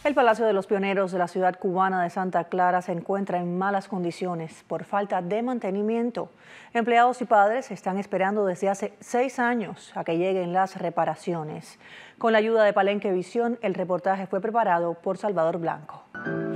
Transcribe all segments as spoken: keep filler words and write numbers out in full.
El Palacio de los Pioneros de la ciudad cubana de Santa Clara se encuentra en malas condiciones por falta de mantenimiento. Empleados y padres están esperando desde hace seis años a que lleguen las reparaciones. Con la ayuda de Palenque Visión, el reportaje fue preparado por Salvador Blanco.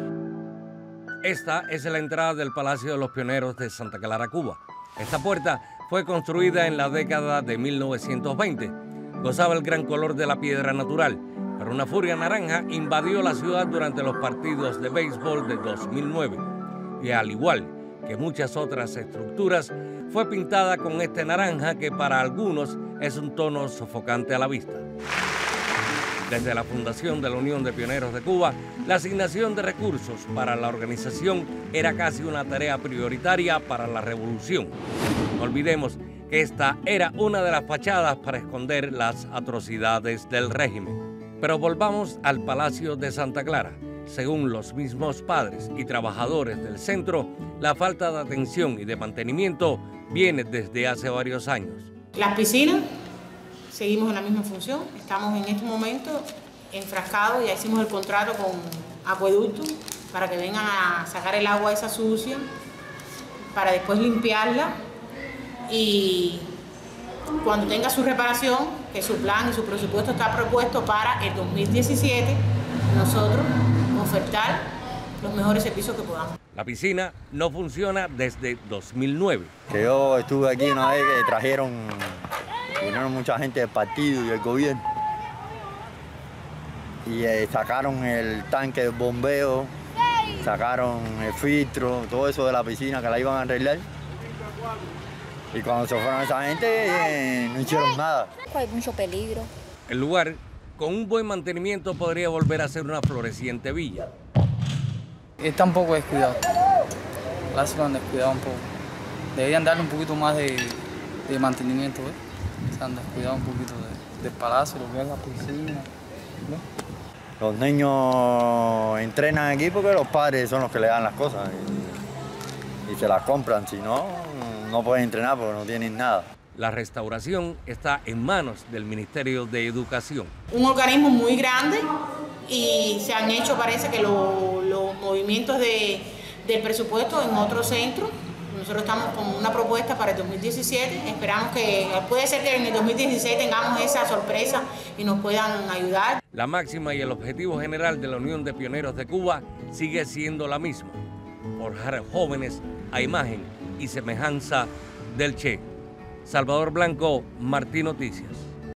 Esta es la entrada del Palacio de los Pioneros de Santa Clara, Cuba. Esta puerta fue construida en la década de mil novecientos veinte. Gozaba el gran color de la piedra natural, pero una furia naranja invadió la ciudad durante los partidos de béisbol de dos mil nueve. Y al igual que muchas otras estructuras, fue pintada con este naranja que para algunos es un tono sofocante a la vista. Desde la fundación de la Unión de Pioneros de Cuba, la asignación de recursos para la organización era casi una tarea prioritaria para la revolución. No olvidemos que esta era una de las fachadas para esconder las atrocidades del régimen. Pero volvamos al Palacio de Santa Clara. Según los mismos padres y trabajadores del centro, la falta de atención y de mantenimiento viene desde hace varios años. Las piscinas, seguimos en la misma función. Estamos en este momento enfrascados, ya hicimos el contrato con Acueducto para que vengan a sacar el agua esa sucia, para después limpiarla y cuando tenga su reparación, que su plan y su presupuesto está propuesto para el dos mil diecisiete, nosotros ofertar los mejores servicios que podamos. La piscina no funciona desde dos mil nueve. Que yo estuve aquí una vez que trajeron, vinieron mucha gente del partido y del gobierno y eh, sacaron el tanque de bombeo, sacaron el filtro, todo eso de la piscina que la iban a arreglar. Y cuando se fueron esa gente, eh, no hicieron nada. Hay mucho peligro. El lugar, con un buen mantenimiento, podría volver a ser una floreciente villa. Está un poco descuidado. Las lo han descuidado un poco. Deberían darle un poquito más de, de mantenimiento, ¿eh? Se han descuidado un poquito de, del palacio, lo que es la piscina, ¿no? Los niños entrenan aquí porque los padres son los que le dan las cosas y, y se las compran, si no, no pueden entrenar porque no tienen nada. La restauración está en manos del Ministerio de Educación. Un organismo muy grande y se han hecho, parece que lo, los movimientos de, del presupuesto en otros centros. Nosotros estamos con una propuesta para el dos mil diecisiete. Esperamos que, puede ser que en el dos mil dieciséis tengamos esa sorpresa y nos puedan ayudar. La máxima y el objetivo general de la Unión de Pioneros de Cuba sigue siendo la misma: forjar jóvenes a imagen y semejanza del Che. Salvador Blanco, Martí Noticias.